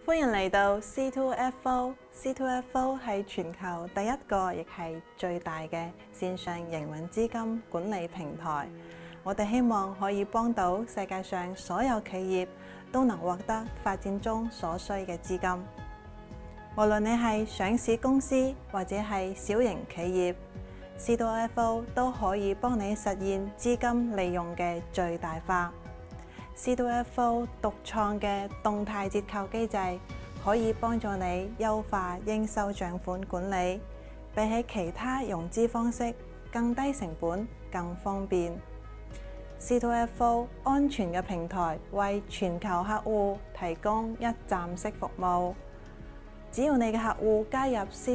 歡迎嚟到 C2FO。C2FO 係全球第一個亦係最大嘅線上營運資金管理平台。我哋希望可以幫到世界上所有企業都能獲得發展中所需嘅資金。無論你係上市公司或者係小型企業， C2FO 都可以幫你實現資金利用嘅最大化。C2FO 獨創嘅動態折扣機制可以幫助你優化應收賬款管理，比起其他融資方式更低成本、更方便。C2FO 安全嘅平台為全球客戶提供一站式服務。只要你嘅客戶加入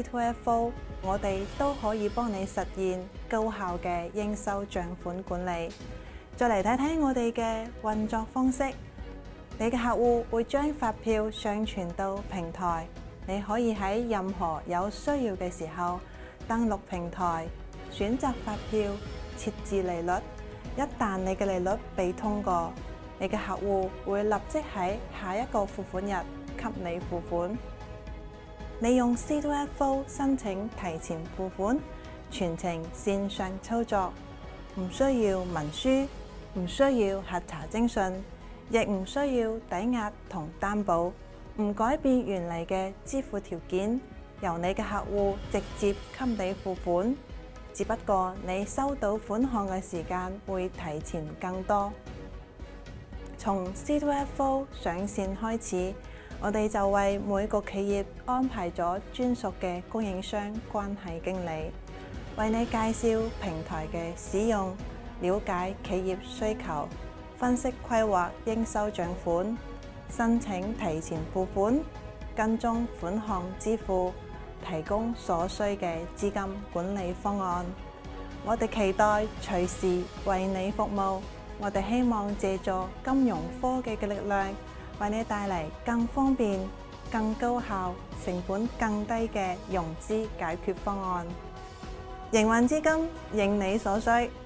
C2FO， 我哋都可以幫你實現高效嘅應收賬款管理。再嚟睇睇我哋嘅運作方式，你嘅客戶會將發票上傳到平台，你可以喺任何有需要嘅時候登錄平台，選擇發票，設置利率。一旦你嘅利率被通過，你嘅客戶會立即喺下一個付款日給你付款。你用 C2FO 申請提前付款，全程線上操作，唔需要文書，唔需要核查徵信，亦唔需要抵押同擔保，唔改變原嚟嘅支付條件，由你嘅客戶直接給你付款，只不過你收到款項嘅時間會提前更多。從 C2FO 上線開始，我哋就為每個企業安排咗專屬嘅供應商關係經理，為你介紹平台嘅使用，了解企業需求，分析規劃應收賬款，申請提前付款，跟蹤款項支付，提供所需嘅資金管理方案。我哋期待隨時為你服務。我哋希望借助金融科技嘅力量，為你帶嚟更方便、更高效、成本更低嘅融資解決方案。營運資金應你所需。